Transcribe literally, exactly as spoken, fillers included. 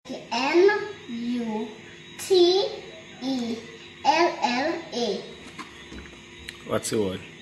N U T E L L A. What's the word?